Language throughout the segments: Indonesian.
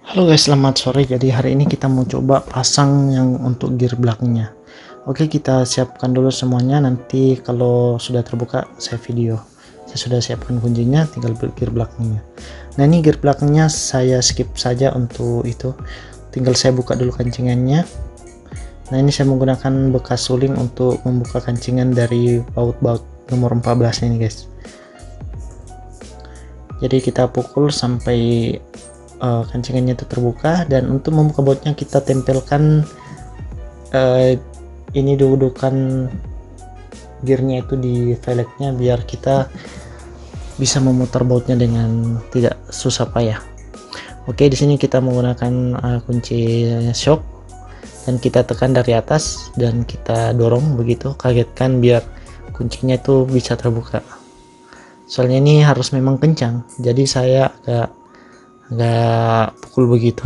Halo guys, selamat sore. Jadi hari ini kita mau coba pasang yang untuk gear belakangnya. Oke, kita siapkan dulu semuanya. Nanti kalau sudah terbuka saya video. Saya sudah siapkan kuncinya, tinggal gear belakangnya. Nah, ini gear belakangnya saya skip saja untuk itu. Tinggal saya buka dulu kancingannya. Nah, ini saya menggunakan bekas suling untuk membuka kancingan dari baut-baut nomor 14 ini guys. Jadi kita pukul sampai kancingannya itu terbuka, dan untuk membuka bautnya kita tempelkan ini dudukan gearnya itu di velgnya biar kita bisa memutar bautnya dengan tidak susah payah. Oke, di sini kita menggunakan kunci shock dan kita tekan dari atas dan kita dorong begitu, kagetkan biar kuncinya itu bisa terbuka. Soalnya ini harus memang kencang, jadi saya agak pukul begitu,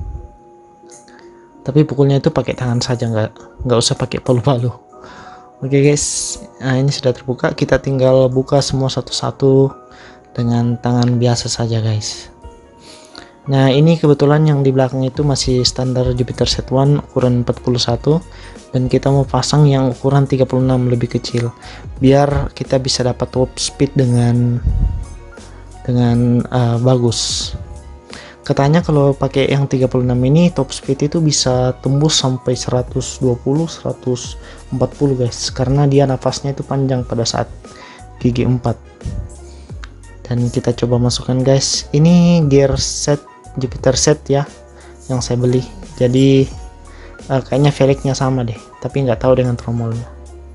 tapi pukulnya itu pakai tangan saja, nggak usah pakai palu-palu. Oke guys, nah ini sudah terbuka, kita tinggal buka semua satu-satu dengan tangan biasa saja guys. Nah, ini kebetulan yang di belakang itu masih standar Jupiter Z1 ukuran 41, dan kita mau pasang yang ukuran 36 lebih kecil biar kita bisa dapat top speed dengan bagus. Katanya kalau pakai yang 36 ini top speed itu bisa tembus sampai 120 140 guys, karena dia nafasnya itu panjang pada saat gigi 4. Dan kita coba masukkan guys, ini gear set Jupiter set ya yang saya beli, jadi kayaknya velgnya sama deh, tapi nggak tahu dengan tromolnya.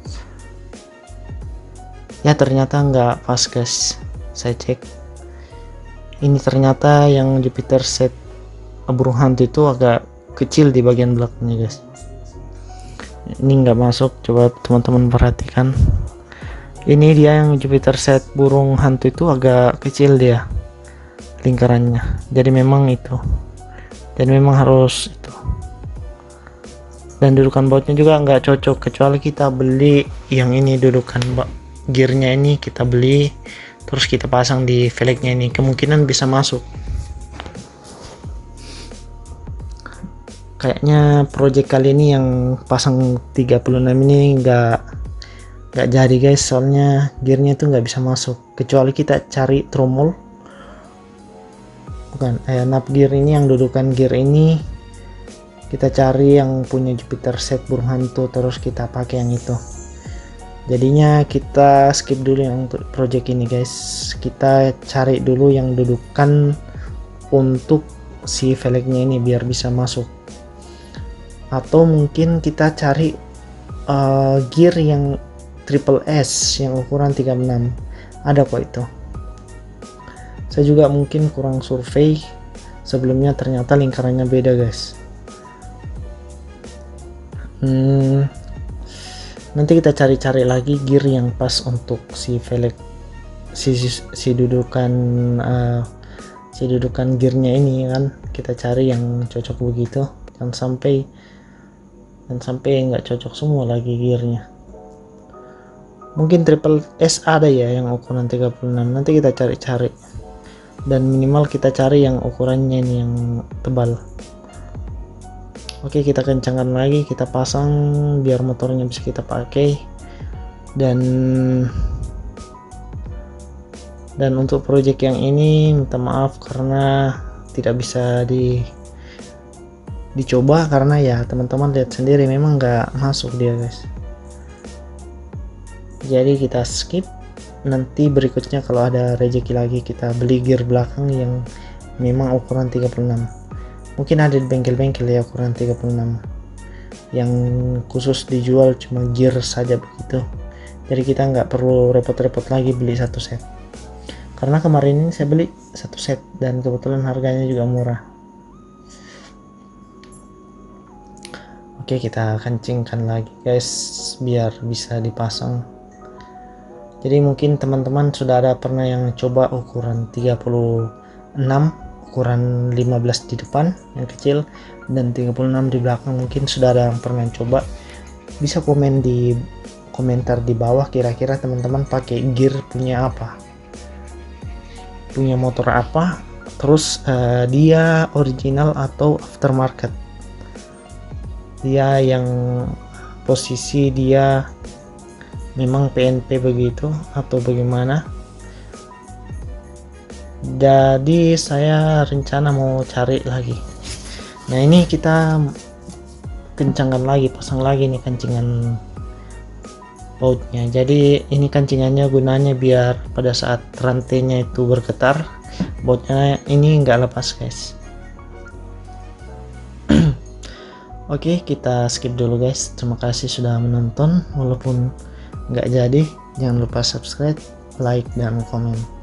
Ya ternyata nggak pas guys, saya cek ini ternyata yang Jupiter set burung hantu itu agak kecil di bagian belakangnya guys. Ini nggak masuk, coba teman-teman perhatikan. Ini dia yang Jupiter set burung hantu itu agak kecil dia lingkarannya, jadi memang itu, dan memang harus itu. Dan dudukan bautnya juga nggak cocok, kecuali kita beli yang ini dudukan gearnya ini kita beli terus kita pasang di velgnya, ini kemungkinan bisa masuk. Kayaknya project kali ini yang pasang 36 ini nggak jadi guys, soalnya gearnya itu nggak bisa masuk, kecuali kita cari tromol, bukan nap gear ini, yang dudukan gear ini kita cari yang punya Jupiter set burung hantu, terus kita pakai yang itu. Jadinya kita skip dulu yang untuk project ini guys, kita cari dulu yang dudukan untuk si velgnya ini biar bisa masuk, atau mungkin kita cari gear yang triple S yang ukuran 36, ada kok itu. Saya juga mungkin kurang survei sebelumnya, ternyata lingkarannya beda guys. Nanti kita cari-cari lagi gear yang pas untuk si velg si dudukan gearnya ini kan, kita cari yang cocok begitu, jangan sampai nggak cocok semua lagi gearnya. Mungkin triple S ada ya yang ukuran 36, nanti kita cari-cari, dan minimal kita cari yang ukurannya ini yang tebal. Oke, kita kencangkan lagi, kita pasang biar motornya bisa kita pakai. Dan untuk project yang ini minta maaf karena tidak bisa dicoba, karena ya teman-teman lihat sendiri memang nggak masuk dia guys. Jadi kita skip, nanti berikutnya kalau ada rezeki lagi kita beli gear belakang yang memang ukuran 36. Mungkin ada di bengkel-bengkel ya ukuran 36 yang khusus dijual cuma gear saja begitu, jadi kita nggak perlu repot-repot lagi beli satu set, karena kemarin ini saya beli satu set dan kebetulan harganya juga murah. Oke, kita kencingkan lagi guys biar bisa dipasang. Jadi mungkin teman-teman sudah ada pernah yang coba ukuran 36, ukuran 15 di depan yang kecil dan 36 di belakang, mungkin sudah ada yang pernah coba. Bisa komen di komentar di bawah, kira-kira teman-teman pakai gear punya apa, punya motor apa, Terus dia original atau aftermarket, dia yang posisi dia memang PNP begitu atau bagaimana. Jadi saya rencana mau cari lagi. Nah ini kita kencangkan lagi, pasang lagi nih kancingan bautnya. Jadi ini kancingannya gunanya biar pada saat rantainya itu bergetar, bautnya ini nggak lepas guys. Oke, kita skip dulu guys. Terima kasih sudah menonton. Walaupun nggak jadi, jangan lupa subscribe, like, dan komen.